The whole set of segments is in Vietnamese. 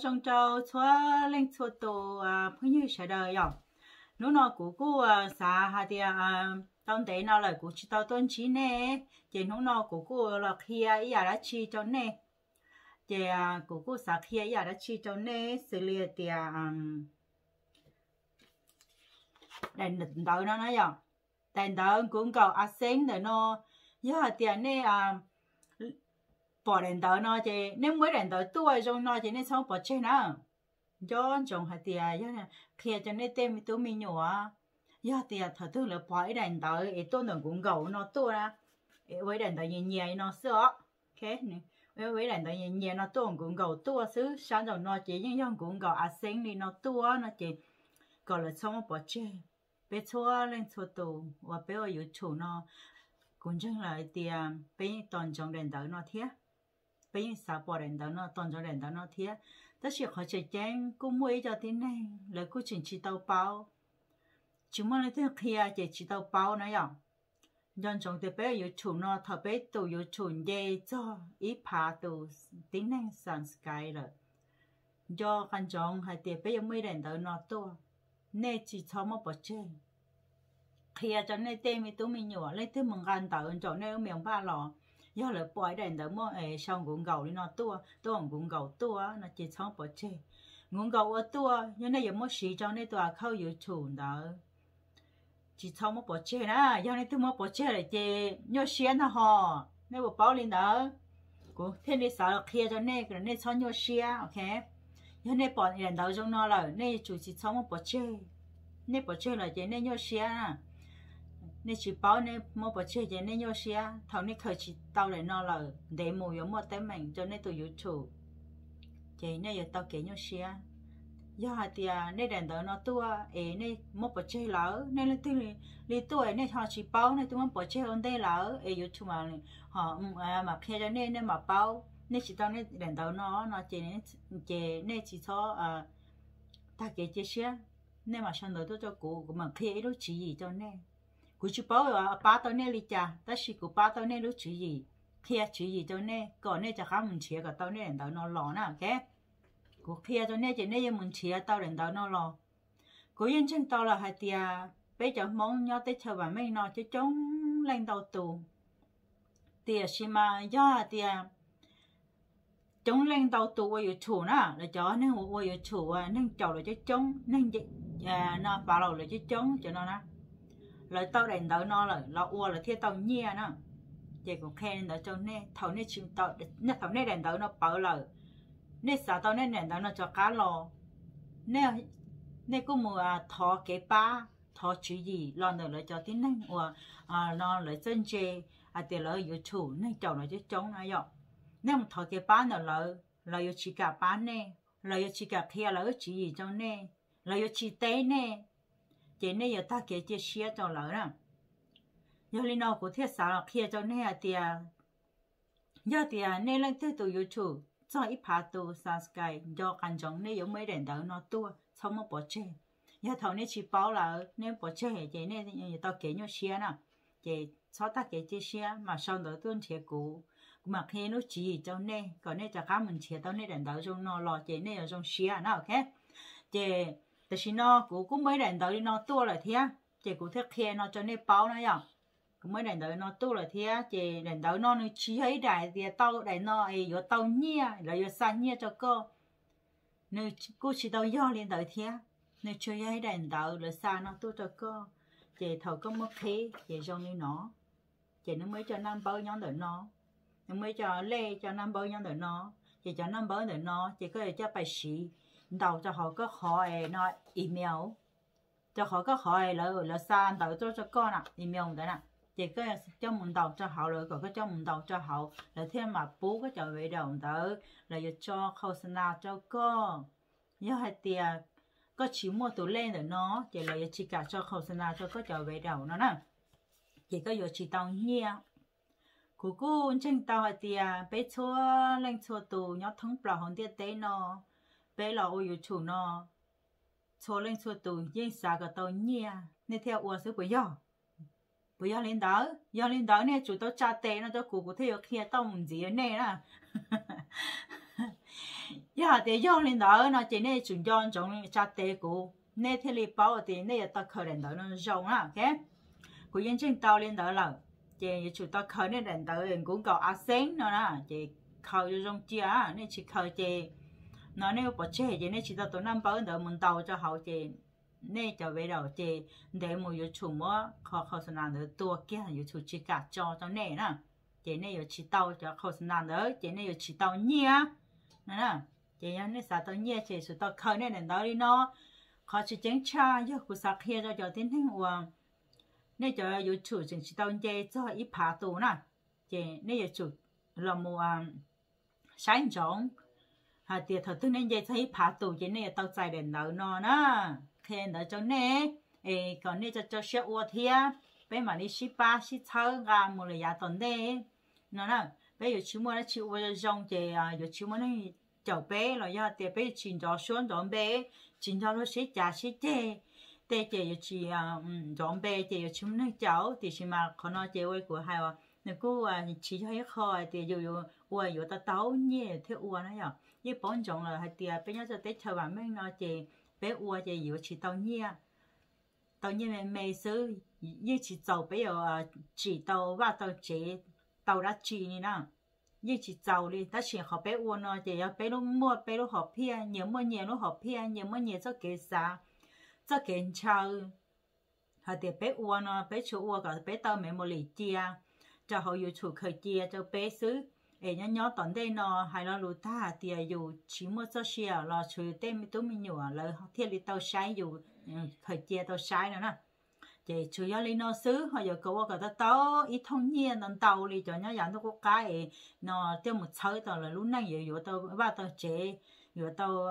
trong châu chúa lên chúa tổ phương như sẽ đời rồi nó cũ xã hà thì tao thấy nó là cũ chỉ tao tuân chỉ nè chỉ nó cũ là khi ấy đã chi cho nè chỉ cũ xã khi ấy đã chi cho nè xử lý thì đèn đợi nó nói rồi đèn đợi cũng cầu sinh để nó giờ tiền nè bỏ đèn đợi nó chỉ nếu mới đèn đợi tuổi trong nó chỉ nên xong bỏ chơi nữa cho chồng hạt tiền giờ nè khi cho nên tem tôi mình nhỏ giờ tiền thật sự là bỏ đèn đợi tôi nó cũng cầu nó tuổi á với đèn đợi nhẹ nhẹ nó sữa ok với đèn đợi nhẹ nhẹ nó tôi cũng cầu tuổi xứ sáng rồi nó chỉ những dòng cũng cầu sinh đi nó tuổi nó chỉ gọi là xong bỏ chơi bé chúa lên chúa tù và bé ở dưới chủ nó cũng chẳng lại thì bé toàn trong đèn đỡ nó thiết bé sao bỏ đèn đỡ nó toàn trong đèn đỡ nó thiết tất nhiên họ chỉ chén cũng mua cho thế này là cũng chỉ tàu bao chúng mà lấy thứ kia chỉ tàu bao nữa nhở nhân trong thì bé ở dưới chủ nó thợ bé tù dưới chủ dây cho ít phá tù tính năng sản sky rồi do căn trong hay thì bé mới đèn đỡ nó to nên chỉ cho một bữa chơi khi cho nên tên mình tụi mình nhỏ lấy thứ mừng gan tờ cho nên miệng ba lò do là bỏi đèn đỡ mua xong cũng gầu đi nó tua cũng gầu tua nó chỉ cho một bữa chơi cũng gầu ở tua nhưng này giờ mua xí cho nên tôi khâu dự chủ đó chỉ cho một bữa chơi đó do nên tôi một bữa chơi là chơi nhớ xén nó hò nên bộ bao lên đó cũng thế nên sợ khi cho nên cho nhớ xén ok cho nên bỏ đèn đỡ trong nó là nên chủ chỉ cho một bữa chơi nên bữa chơi là chơi nên nhớ xén nên chỉ bảo nên một bữa chơi chơi nên nhớ xén thằng nên khởi chỉ tao lại nó là để mùi giống một tấm mình cho nên tôi yếu chủ chơi nên giờ tao kể nhớ xén do thì nên đèn đỡ nó tua nên một bữa chơi lỡ nên là tôi li tuổi nên họ chỉ bảo nên tôi một bữa chơi hơn đây lỡ yếu chủ mà họ mà khi cho nên mà bảo nên chỉ tao nên đèn đỡ nó nên chỉ cho ta kể chia sẻ nên mà sang đời tôi cho cụ mà khi đó chỉ gì cho nên cụ chỉ bảo ba tao nên đi cha ta chỉ cụ ba tao nên đó chỉ gì khi chỉ gì cho nên còn nên cho khám mình chia cả tao nên đèn đỡ nó lò nè ok cụ khi cho nên chỉ nên mình chia tao đèn đỡ nó lò cụ yên chân tao là hai tia bây giờ mong nhau tới chờ bà mấy nó cho chống lên đầu tù tia xí mà do tia chống lên đầu tù ở chủ nè là cho nên ở chủ nên chầu là cho chống nên nó bảo là cho chống cho nó nè là tao đèn đỡ nó là ua là thiết tao nhia nè vậy cũng khen đỡ cho nên thầu nên chịu tao nên thầu nên đèn đỡ nó bảo là nên sao tao nên đèn đỡ nó cho cá lò nên cũng mua thọ cái ba thọ chữ gì lo nữa là cho tiếng năng nó là chân chê tiền lợi ở chủ nên chầu là cho chống này vậy nếu mà thọ cái ba nữa là chỉ cả ba nè là chỉ cả kia là chỉ gì cho nè là chỉ té nè chỉ nè giờ ta kể chia sẻ cho lỡ nè giờ li nào của thiết xã là kia cho nè tiền giờ tiền nè lên tới tụ YouTube cho ít phá tụ subscribe do căn trọng nè giống mấy đèn đỡ nó tua xong một bộ chơi giờ thầu nè chỉ bảo là nè bộ chơi chỉ nè tao kể nhau sẻ nè chỉ cho ta kể chia sẻ mà sau đó tuân chế cũ mà khi nó chỉ cho nè còn nè cho cá mình chia tao nè đèn đỡ trong nó lò chỉ nè ở trong sẻ nè ok chỉแต่สิnó cũng mấy đèn đỡ đi nó tua lại thế chỉ cũng thích khe nó cho nên báo nó vậy cũng mấy đèn đỡ nó tua lại thế chỉ đèn đỡ nó chỉ thấy đại thì tao đèn nó ấy có tao nhia là có san nhia cho cô nơi cô chỉ tao do lên đỡ thế nơi chơi thấy đèn đỡ là san nó tua cho cô chỉ thầu có mất khí chỉ trong như nó chỉ nó mới cho năm bao nhóm đỡ nó mới cho lê cho năm bao nhóm đỡ nó chỉ cho năm bao đỡ nó chỉ có để cho bài sĩ đầu cho họ có hỏi nó email cho họ có hỏi là sao đầu cho con à email đấy nè chỉ có cho mình đầu cho họ rồi còn có cho mình đầu cho họ là thêm mà bố có trở về đầu đó là cho khâu nào cho con nhớ hai tiền có chỉ mua tủ lên rồi nó chỉ là chỉ cả cho khâu nào cho có trở về đầu nó nè chỉ có chỉ tao nhia cô trên tao hai tiền bé chua lên chua tù nhớ thống bảo hồn tiền tế nó bé là ôi chủ nó cho lên cho tụi dân xã cái tàu nhia nên theo ủa sẽ bây giờ lên đó nè chủ tao trả tiền nó cho cụ có thể kia tao muốn gì nè nè 呀，对用领导那今天准将种扎地股，那天里包的那也到可领导那种啊，OK，古认真到领导了，这就到可那领导人cũng có ác sinh nữa nè,这靠就种chia，那只靠这，那那不切这那只到东南包领导门道就好这。nên cho về đầu chị để một yếu chủ mua khó khăn nào nữa tua kia yếu chủ chỉ cả cho này nè chị này yếu chỉ tàu cho khó khăn nào nữa chị này yếu chỉ tàu nhia nè chị này sao tàu nhia chị số tàu khơi này đến đó đi nó khó chỉ chứng cha yếu của sao kia cho tiến hành uống nên cho yếu chủ chỉ tàu nhia cho ít phá tù nè chị này yếu chủ là một sáng trống tiệt thật tương nên vậy thấy phá tù chị này tàu chạy đến đó nó nè khen đó cho nè, còn nè cho xe ô thia, bây mà đi ship ba ship thơ gà một lời giá tuần đấy, nó nè, bây giờ chú mua nó chịu vừa dùng thì giờ chú mua nó chậu bé rồi giờ thì bây chín cho xuống chọn bé, chín cho nó ship giá ship thế, thế thì giờ chỉ chọn bé thì giờ chú nó chậu thì chỉ mà còn nó chơi với của hai à, nếu cô chỉ cho hết khỏi thì giờ giờ ta tấu nhẹ theo uo nó nhở, như bốn种了，还第二，bây giờ tới chờ bạn mình nó chỉ bé uo chỉ yếu chỉ tàu nhia mấy thứ như chỉ tàu bây giờ chỉ tàu và tàu chế tàu đã chỉ như nào như chỉ tàu đi ta chỉ học bé uo nó chỉ bé lúc mua bé lúc học pia nhiều mua nhiều lúc học pia nhiều mua nhiều cho cái啥cho cái chào họ thì bé uo nó bé chỗ uo cả bé tàu mấy một lì chia cho họ yêu chủ khởi chia cho bé xứ nhớ tận đây nó hay là lụt ta thì dù chỉ mua cho xe là chơi tên tôi mình nhiều là thiết bị tàu sai dù khởi chia tàu sai nữa nè chỉ chủ yếu là nó xứ họ giờ có cái tàu ít thông nhiên nó tàu đi cho nhớ dặn nó có cái nó tiêu một sáu tàu là lúc này dù tàu ba tàu chế dù tàu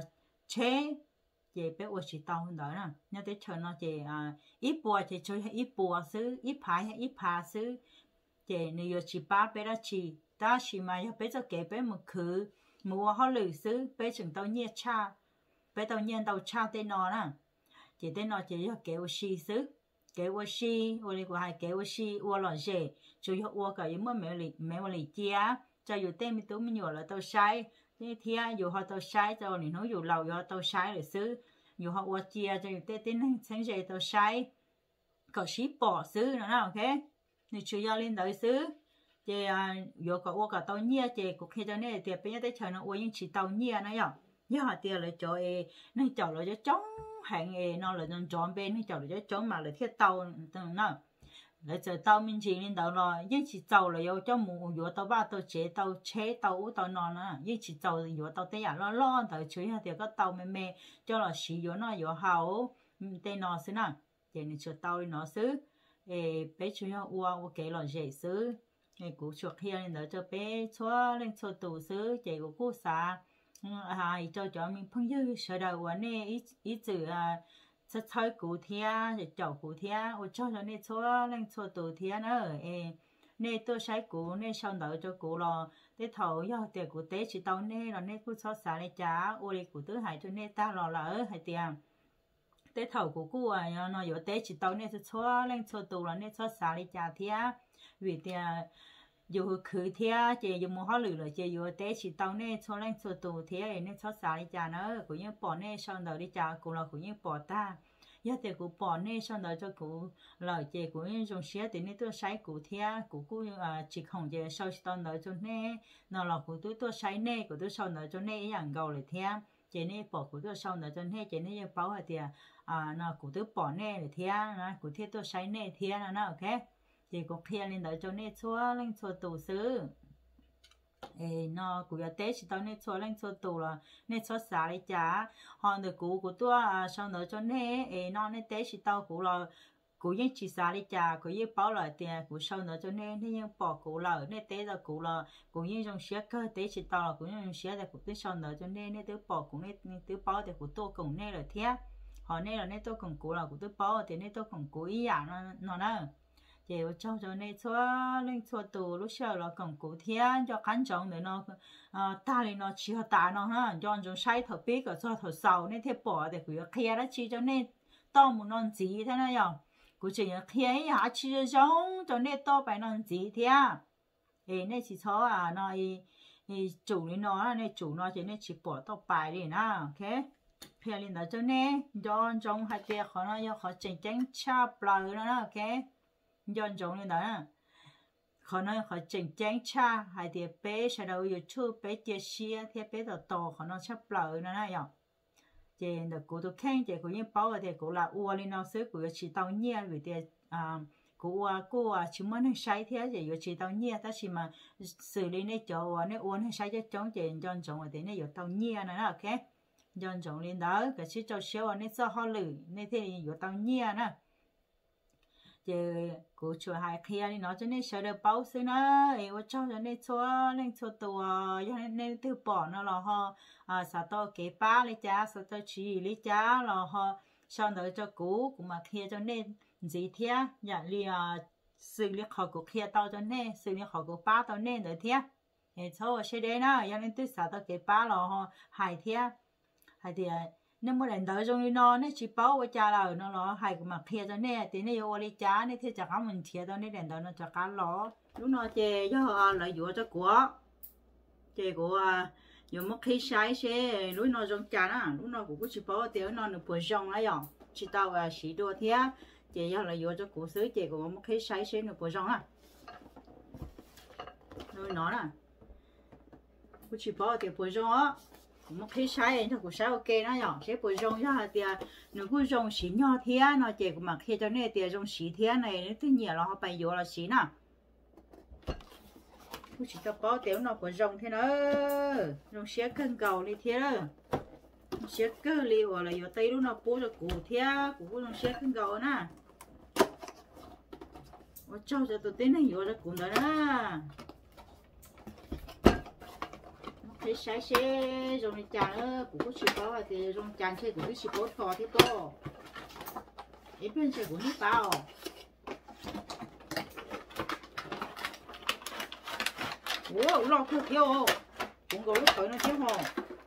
chế chỉ bé ô chỉ tàu hơn đó nè nhớ tới chờ nó chỉ ít bùa chỉ chơi ít bùa xứ ít phá xứ chỉ nếu chỉ ba bé đã chỉ ta chỉ mà bây giờ kể bé một khứ mua họ lử xứ bé chừng tàu nhiệt cha bé tàu nhiên tàu cha tên nó nè chỉ tên nó chỉ là kéo xì xứ kéo xì ô đi của hai kéo xì ô lò dễ chủ yếu ô cả những mấy mà lì chia cho dù tên mình tú mình nhiều là tàu sai thế thì dù họ tàu sai cho nên nói dù lầu dù tàu sai rồi xứ dù họ ô chia cho dù tên sáng dễ tàu sai có xí bỏ xứ nữa nào ok thì chủ yếu lên tới xứ chị vừa có ô cả tàu nhia chị cũng khi cho nên thì bây giờ tới chờ nó ô những chỉ tàu nhia nó nhở nhớ họ tiền là cho nó chọn là cho chống hàng nó là nó chọn bên nó chọn là cho chống mà là thiết tàu nó là chờ tàu mình chỉ lên tàu rồi những chỉ tàu là yêu cho mù vừa tàu ba tàu chế tàu nó nữa những chỉ tàu vừa tàu tây à lo tàu chơi thì có tàu mê cho là sử dụng nó vừa hậu tên nó xứ nào thì nó chờ tàu nó xứ bé chơi ô cái là dễ xứ cú chuột kia nên đỡ cho bé xóa lên xóa tủ xứ chạy của cô xã cho mình phong dư sợ đầu quá nè ít chữ sẽ chơi cú thia rồi chậu cú thia ô cho nên xóa lên xóa tủ thia nữa nè tôi sai cú nè sau đỡ cho cú lo để thầu do tiền của tế chỉ tao nè rồi nè cú xóa xả lên trả ô đi cú tứ hại cho nè ta lo lỡ hay tiền tế thầu của cú nó có tế chỉ tao nè xóa lên xóa tủ rồi nè xóa xả lên trả thia vì thì dù khử thia chị dù mua hóa lử rồi chị dù té chỉ tao nè cho lên cho tù thia nè cho xả đi chả nữa cũng như bỏ nè sau đó đi chả cũng là cũng như bỏ ta giờ thì cũng bỏ nè sau đó cho cũng lời chị cũng như dùng xe thì nè tôi sai cụ thia cũng chỉ không chị sau đó cho nè nó là cũng tôi sai nè của tôi sau đó cho nèอย่างgầu lại thia chị nè bỏ của tôi sau đó cho nè chị nè bảo là thì nó của tôi bỏ nè để thia nó của thia tôi sai nè thia nó ok thì có kia lên đợi cho nên xóa lên xóa tủ xứ nó cũng là tết chỉ tao nên xóa lên xóa tủ là nên xóa xả đi chả họ được cũ của tôi sau đó cho nên nó nên tết chỉ tao cũng là cũng những chỉ xả đi chả cũng như bảo lại tiền cũng sau đó cho nên nhưng bỏ cũ là nên tết là cũ là cũng như trong xe cơ tết chỉ tao là cũng như trong xe là cũng tới sau đó cho nên tôi bỏ cũng nên tôi bảo thì cũng tôi cũng nên là thế họ nên là nên tôi cũng cũ là cũng tôi bảo thì nên tôi cũng cũ ý nó chị cho nên xóa lên xóa tù lúc sau là còn cụ thiên cho cán trọng để nó ta lên nó chỉ ta nó ha cho chúng sai thầu biết rồi cho thầu sau nên thế bỏ để cứ kia đó chỉ cho nên to một non gì thế này à cụ chỉ kia hả chỉ giống cho nên to phải non gì thế à nên chỉ cho nó thì chủ nó này chủ nó chỉ nên chỉ bỏ tao bài đi nè ok phía lên đó cho nên do trong hai tia khó nó do khó chỉnh chỉnh chắp lại nữa ok do trong lên đó khó nó khó chỉnh chỉnh chắp hai tia bé sau đó YouTube bé tia xia tia bé đó to khó nó chắp lại nữa nè rồi chị được cụ tôi khen chị cụ như bảo thì cụ là uo lên nó xứ cụ chỉ tao nhia vì tia cô chỉ muốn hay sai thế thì giờ chỉ tao nhia ta chỉ mà xử lý này chỗ này uốn hay sai cho chống chị cho chống ở thế này giờ tao nhia này ok cho chống lên đó cái chỉ cho xíu này cho họ lử này thì giờ tao nhia nè chị cô chùa hai kia đi nói cho nên sợ được bao xứ nó em cho nên cho tụi cho nên từ bỏ nó là họ sao tao kế ba lấy cha sao tao chỉ lấy cha là họ sau đó cho cũ cũng mà kia cho nên gì thế nhà li xử lý khó của kia tao cho nên xử lý khó của ba tao nên rồi thế thì sau sẽ đến đó cho nên tôi sợ tao cái ba là họ hại thế hại thì nếu mà lần tới trong nó chỉ bảo với cha là nó hại mà kia cho nên thì nếu ở đây cha nên thì chắc không mình thiệt tao nên lần tới nó chắc cá ló lúc nó chè cho lợi dụng cho của chè của dùng một khi sai sẽ lúc nó trong cha đó lúc nó cũng chỉ bảo tiếng nó được bồi rong ấy rồi chỉ tao chỉ đua thế chị do là vô cho cụ sứ chị cũng một cái sấy xíu nữa bồi rong à rồi nó nè cụ chỉ bảo thì bồi rong á một cái sấy cho cụ sấy ok nó nhở sẽ bồi rong cho thì nếu cụ rong xí nhỏ thế nó chị cũng mặc khi cho nên thì rong xí thế này nó thứ nhiều là họ bày vô là xí nè cụ chỉ tao bảo tiểu nó bồi rong thế nữa rong xé cân cầu đi thế đó xé cơ liu là vô tay lúc nó bố cho cụ thế cụ rong xé cân cầu nè cho tôi tên này vô ra cũng đó cái sái xe rồi này chả nữa cũng có chỉ có thì rồi chàng xe cũng chỉ có thò thế to ít bên xe cũng ít bao wow lo khô kêu cũng có lúc tới nó thiếu hồ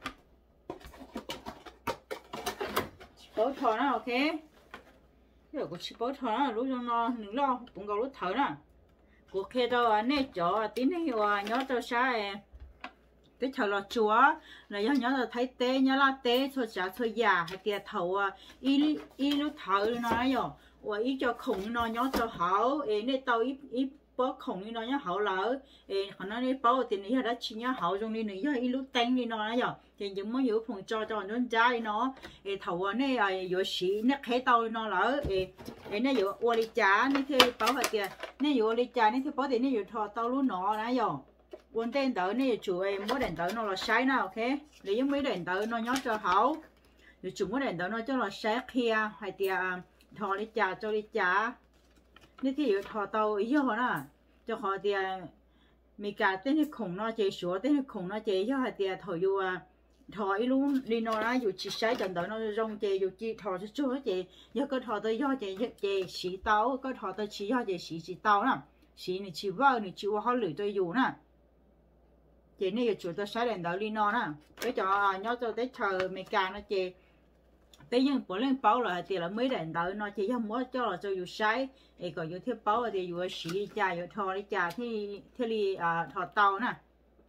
có thò nó ok rồi có chỉ bảo thở lúc nó nửa lo cũng có lúc thở nè cuộc kia đâu nè chỗ tí này nhớ tao sai cái thở là chúa là nhớ là thấy té nhớ là té thôi chả thôi già hay tiệt thầu ít lúc thở nó rồi và ít cho khủng nó nhớ cho hảo nè tao ít bó khủng nó nhớ hảo lỡ họ nói đi bao tiền này đã chỉ nhớ hảo trong đi nữa ít lúc tanh đi nó rồi thì những món yếu phòng cho nó trái nó thầu này yếu xí nó khé tao nó lỡ nó yếu ô li chả nó thì bảo hạt kìa nó yếu li chả nó thì bảo tiền nó yếu thọ tao luôn nó nãy giờ quan tên tới nó chủ mỗi đèn tới nó là sai nào ok lấy mấy đèn tới nó nhớ cho hảo rồi chủ mỗi đèn tới nó cho là sai kia hay thì thọ li chả cho li chả nó thì yếu thọ tao ý cho họ nè cho họ thì mình cả tên khủng nó chế số tên khủng nó chế cho hạt thì thổi vô thổi luôn đi nó là dù chỉ sai trận đó nó rong chế dù chỉ thổi cho chỗ chế do cái thổi tới do chế xí tao cái thổi tới chỉ do chế xí tao nè xí này chỉ vào họ lưỡi tôi dù nè chế này chủ tôi sai đèn đó đi nó nè cái cho nhớ cho tới thờ mình cả nó chế bây giờ bỏ lên bao là thì là mấy đèn đó nó chỉ không muốn cho là cho dù sai còn dù thiết bao thì dù xí trà dù thò đi trà thì đi thò tàu nè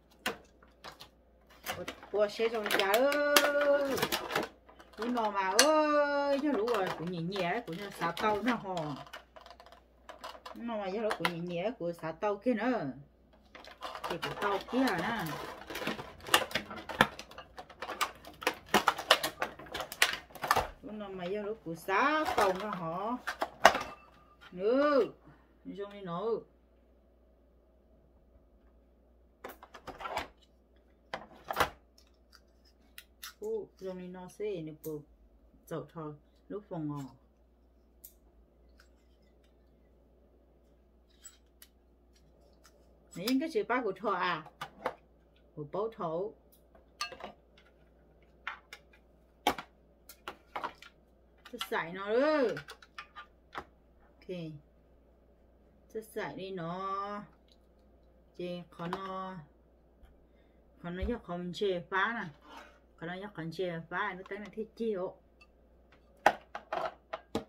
ủa xe trong trà ơi lũ nò mà ơi cho lũ rồi cũng nhẹ nhẹ cũng như xả tàu nó hò nó mà cho lũ cũng nhẹ nhẹ của xả tàu kia nữa thì của tàu kia nè nó mày vô lúc của xá tàu nó họ nữa trong đi nữa trong đi nó sẽ được bộ dầu thôi lúc phòng ngò những cái chữ ba của thọ của bố thổ xài nó nữa ok xài đi nó chị còn nó chắc không chê phá nè còn nó chắc không chê phá nó tới là thiết chiều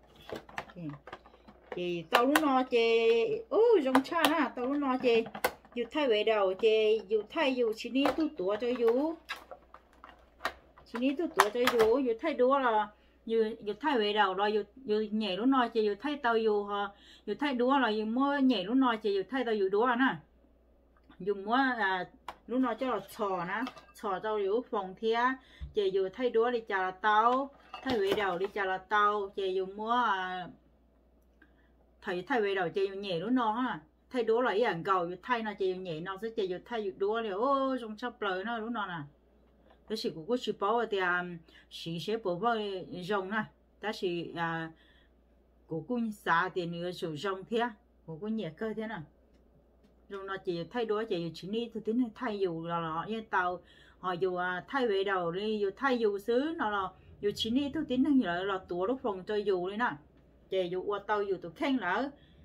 okay. Chị tao lúc nó chê giống cha nè tao lúc nó chê dù thay về đầu chị dù thay dù chỉ đi tu tuổi cho dù chỉ đi tu tuổi cho dù thay đua là dù thay về đầu rồi dù nhảy lúc nói chị dù thay tàu dù thay đua là dù mua nhảy lúc nói chị dù thay tàu dù đua nè dù mua lúc nói cho là trò nè trò tàu dù phòng thia chị dù thay đua đi chả là tàu thay về đầu đi chả là tàu chị dù mua thay về đầu chị dù nhảy lúc nói ha thay đũa là ý ảnh cầu thay nó chỉ nhẹ nó sẽ chỉ thay đũa liền ô trong sắp lời nó đúng không nè cái sự của chị bảo thì sĩ sẽ bảo với rồng nè ta chỉ của cô xã thì nữa sử rồng thế của cô nhẹ cơ thế nào rồng nó chỉ thay đũa chỉ đi từ tính thay dù là như tàu họ dù thay về đầu đi dù thay dù xứ nó là dù chỉ đi từ tính như là tua lúc phòng chơi dù đi nè chỉ dù qua tàu dù tụi khen lỡ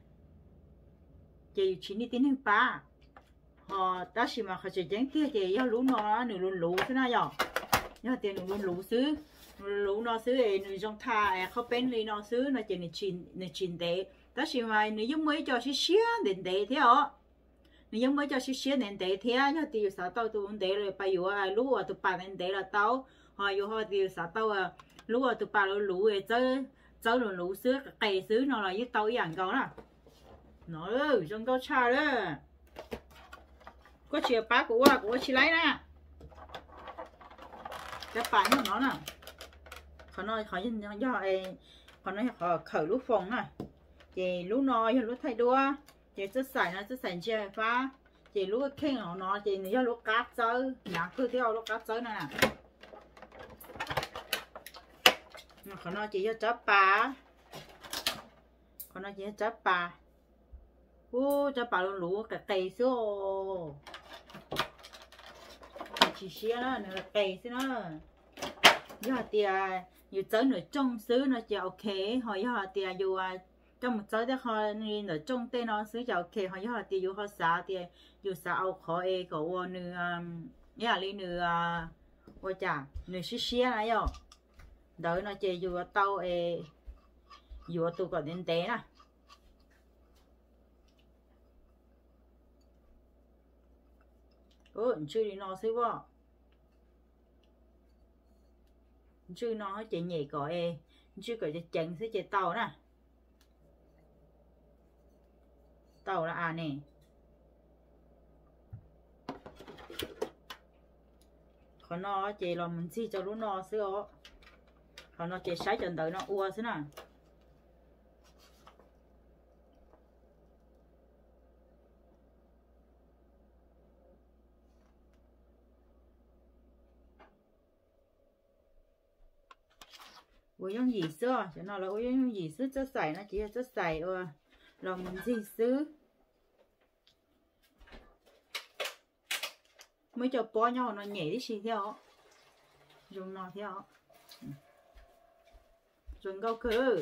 chị chỉ đi tính ba họ ta chỉ mà họ chỉ chẳng kia chị yêu lú nó nửa lú thế nào nhở nhớ tiền nửa lú xứ lú nó xứ ấy nửa trong thà không bên đi nó xứ nó chỉ nửa chín tế ta chỉ mà nửa giống mới cho xí đến tế thế họ nửa giống mới cho xí đến tế thế nhớ tiền sao tao tụi tế rồi bây giờ lú tụi bà đến tế là tao họ yêu họ tiền sao tao lú tụi bà lú ấy chơi lú xứ cây xứ nó là với tao dạng cầu nè nó ơi trong tao cha đó có chìa phá của chị lấy nè cái bánh của nó nè họ nói họ nhìn do họ nói họ khởi lúc phòng nè chị lúc nói lúc thay đua chị rất sạch chìa phá chị lúc cái khen nó chị do lúc cát chơi nhạc cứ theo lúc cát chơi nè họ nói chị cho chấp bà họ nói chị cho chấp bà cho bà lú cả cây xíu chỉ xía đó là cây xíu đó giờ thì nhiều tới nửa trong xứ nó chỉ ok họ giờ thì dù trong một tới đó họ nửa trong tên nó xứ chỉ ok họ giờ thì dù họ xả thì dù xả ao khó cậu nửa nhà đi nửa ôi chà nửa xía này rồi đợi nó chỉ dù tàu dù tụi còn đến té nè chưa đi nó xíu quá chưa nó chạy nhảy cỏ chưa cởi chén sẽ chạy tàu nè tàu là nè còn nó chạy là mình chỉ cho lúc nó xíu còn nó chạy sái chân tới nó ua xíu nè ủa giống gì xưa cho nó là ủa giống gì xưa chất xài nó chỉ là chất xài lòng gì xứ mới cho bó nhau nó nhảy đi xì theo dùng nó theo dùng câu cứ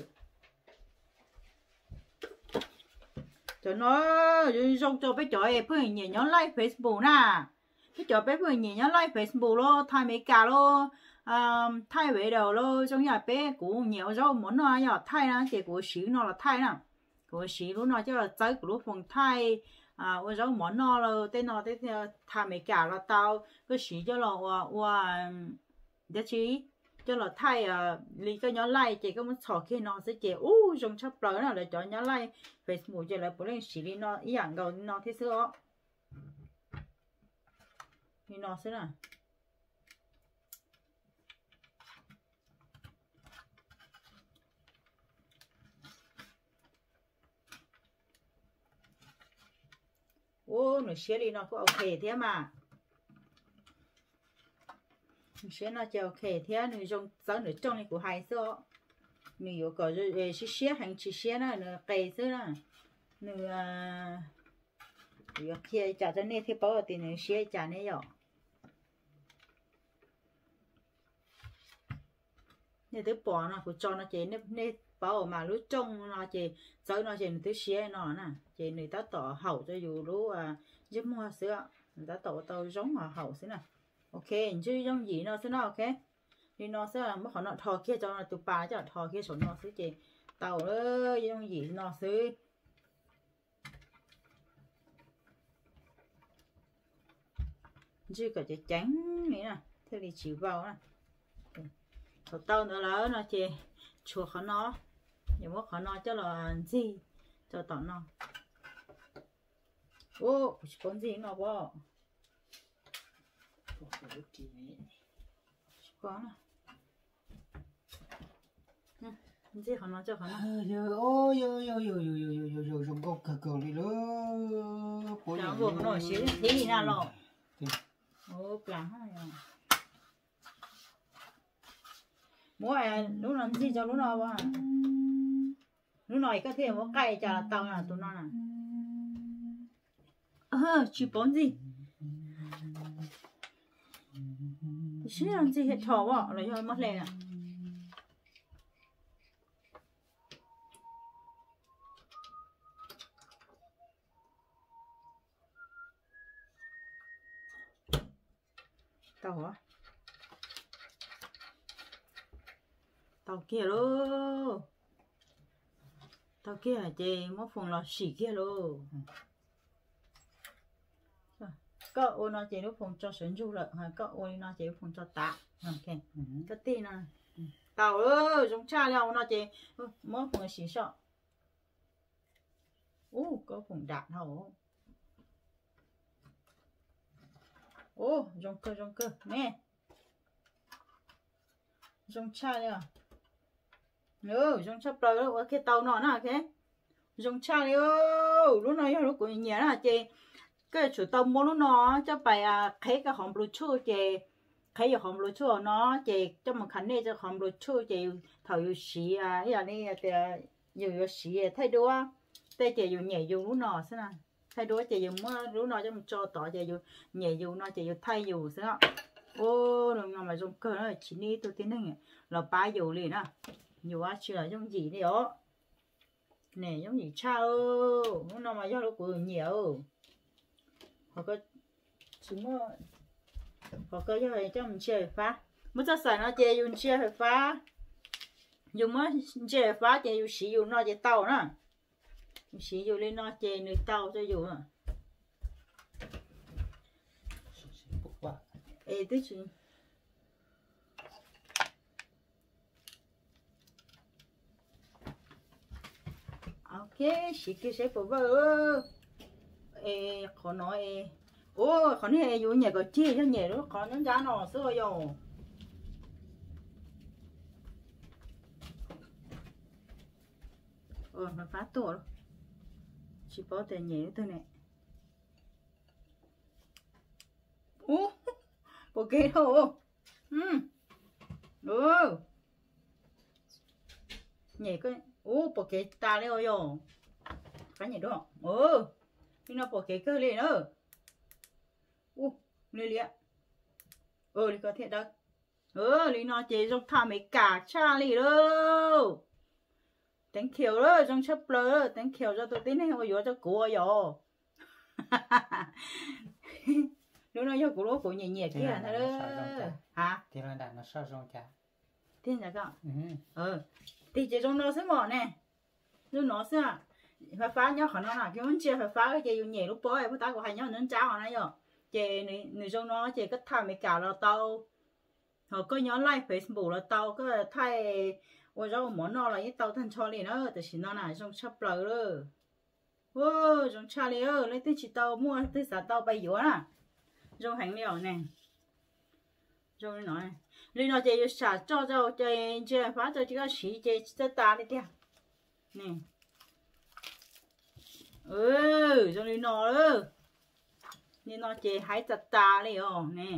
cho nó dùng cho bé chọi phải nhảy nhóm like Facebook nè cái chọi bé phải nhảy nhóm like Facebook lo thay mấy cả lo thay về đầu lo trong nhà bé cũng nhiều rau món nó nhỏ thay nó chỉ của xí nó là thay nè của xí lúc nó cho là tới của lúc phòng thay rau món nó là tên nó tên thay mấy cả là tao cái xí cho là để chi cho là thay lý cái nhỏ like chỉ có một sọ kia nó sẽ chỉ trong chấp lời nào để cho nhỏ like Facebook chỉ là bữa nay xí đi nó ý ảnh cầu nó thế xưa thì nó sẽ là nó xé đi nó có ok thế mà xé nó chỉ ok thế nó trong sáu nửa trong này của hai số nếu có rồi xé hành chỉ xé nó cây xứ đó nếu kia trả cho nên thì bảo thì nó xé trả này rồi nên tới bỏ nó của cho nó chỉ nên bảo mà lúc trong nó chỉ sáu nó chỉ tới xé nó nè chỉ người ta tỏ hậu cho dù lúc giúp mua sữa người ta tỏ tàu giống mà hậu xí nè ok chứ giống gì nó sẽ nó ok thì nó sẽ là mất họ nó thò kia cho nó tụi bà cho thò kia số nó xứ chị tàu đó giống gì nó xứ chứ cả cái trắng này nè thế thì chịu vào nè thầu tao nữa là nó chè chua khó nó nhưng mà khó nó cho là gì cho tao nó ô con gì nó bỏ có nè gì khó nó cho khó nó ôi dùng cục cờ đi đó nó vừa nó xíu tí nào rồi ô làm hay à mỗi lúc làm gì cho lúc nào ba lúc này có thể một cây chả là tao là tụi nó nè chỉ bốn gì chứ làm gì hết thò bỏ rồi thôi mất lên à tao hả tao kia luôn tao kia là chị mất phòng lò xỉ kia luôn có ô nó chị lúc phòng cho sến du lợi hay có ô nó chị phòng cho tạ ok cái tin này tao ơi chúng cha nhau nó chị mất phòng xỉ sợ có phòng đạn hổ dùng cơ nè dùng cha đi dùng cha bờ đó cái tàu nó nè cái dùng cha đi lúc này lúc của nhà là chị cái chủ tàu mua nó cho bài thấy cái hòm bluetooth chị thấy cái hòm bluetooth nó chị cho một khán này cho hòm bluetooth chị thầu yêu xí à cái này thì yêu xí thay đua đây chị yêu nhảy yêu lúc nó thế nào thay đua chị yêu mua lúc nó cho mình cho tỏ chị yêu nhảy yêu nó chị yêu thay yêu thế nào đừng nào mà dùng cơ nó chỉ đi tôi tin này là ba yêu liền à nhiều quá chưa giống gì đấy đó nè giống gì cha ơi lúc nào mà do nó của nhiều họ có chúng mà họ có cho hay cho mình chơi phá mới cho sản nó chơi dùng chơi phá dùng mới chơi phá chơi dùng sử dụng nó chơi tàu nè sử dụng lên nó chơi nơi tàu cho dùng à ê tí chuyện ok chỉ kia sẽ bỏ vào khó nói khó này vô nhà có chia cho nhà đó khó nhân giá nó xưa rồi nó phá tổ rồi chỉ có tiền nhẹ thôi nè bộ kế đâu nhẹ cái bộ kế ta đấy rồi cái nhẹ đó nhưng nó bỏ cái cơ lên nữa lên liền đi có thể đó lý nó chế trong thả mấy cả cha lì đâu đánh kiểu đó trong chấp lơ đánh kiểu cho tôi tính hay hồi cho cô rồi lúc nó cho cô nhẹ nhẹ kia thôi đó hả thì là đàn nó sao rong chả thiên là sao thì chế trong nó sẽ bỏ nè lúc nó sẽ phải phá nhau khả năng là cái vấn đề phải phá cái gì nhẹ lúc bói phải ta của hai nhau nên cháu họ này rồi chị người trong nó chị cứ thay mấy cả là tao họ có nhóm like Facebook là tao cứ thay ôi rồi món nó là những tao thành cho liền đó thì chỉ nó là trong shop rồi trong Charlie lấy tới chỉ tao mua tới xã tao bay vô à trong hành liệu này trong nói lên nó chị xả cho chị phá cho chị có xí chị sẽ ta đi theo nè cho nên nó đó nên nó chỉ hãy chặt ta đi nè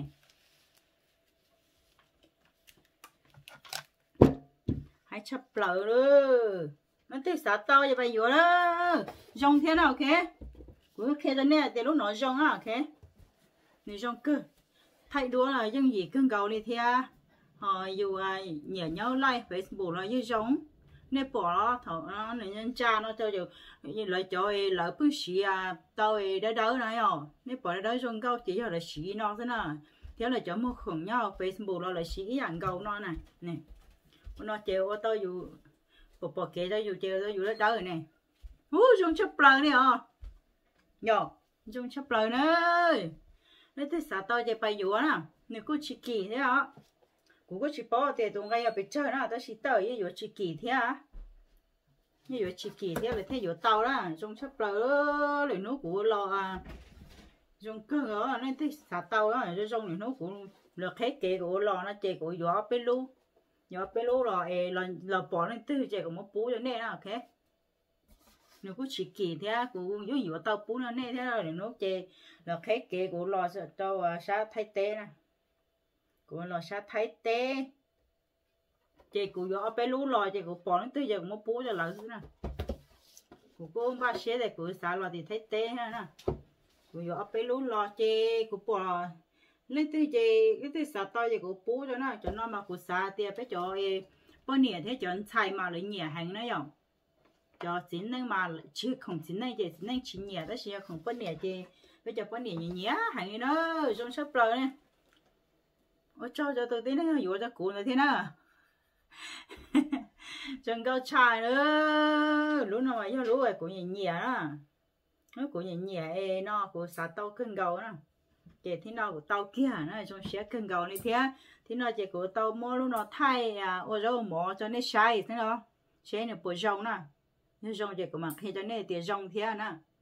hãy chập lỡ đó nó thích xả tao vậy bây giờ đó rong thế nào ok cứ khi đó nè thì lúc nó rong á ok này rong cơ thay đũa là những gì cưng cầu đi theo họ dù nhờ nhau like Facebook là như rong nè bỏ nó thở nó nhân cha nó cho dù như lại cho lỡ bữa xí tao đỡ này nè bỏ đỡ rong câu chỉ là xí nó thế nào thế là cho một khủng nhau Facebook là xí dạng cầu nó này nè nó treo ở tao dù bỏ kế tao dù treo tao dù đỡ rồi nè rong chấp lời nè nhờ rong chấp lời nữa nên thế sao tao chỉ bay vô nè nếu cứ chỉ kỳ thế à cũng có chỉ bỏ tiền tụi ngay ở bên chơi nè tao chỉ tới như chỉ kỳ thế à như chỉ kỳ thế là thế vô tao đó trong sắp lỡ lấy nó của lo à trong cơ ngỡ nên thế sao tao đó rồi trong lấy nó của được hết kệ của lo nó chơi của gió bé lu rồi là bỏ lên tư chơi của một bố cho nên là ok nếu cứ chỉ kỳ thế cũng giống như tao bún nó nè thế rồi nó chơi là khách kia của lò tao sa thái tê nè của lò sa thái tê chơi của gió bé lú lò chơi của bỏ nó tới giờ cũng bún cho lợn nè của cô ông ba xe này của sa lò thì thái tê ha nè của gió bé lú lò chơi của bỏ lên tới chơi cái tới sa tao chơi của bún cho nó mà của sa thì bé cho bao nhiêu thế chọn xài mà lấy nhẹ hàng nó giống cho chính năng mà chứ không chính năng gì chính năng chỉ nhẹ đó sẽ không có nhẹ gì bây giờ có nhẹ nhẹ hàng nó trong shop rồi nè ôi cho tôi tí nó vô cho cụ nữa thế nào chân cao trai nữa lúc nào mà lúc rồi cụ nhẹ nhẹ đó nó cụ nhẹ nhẹ nó cụ xả tao cân gầu đó kể thế nào của tao kia nó trong sẽ cân gầu này thế nào chỉ của tao mua lúc nào thay ôi rồi mua cho nên sai thế nào sẽ là bộ rong nè nhưng rong thì của mà khi cho nên thì rong thế nè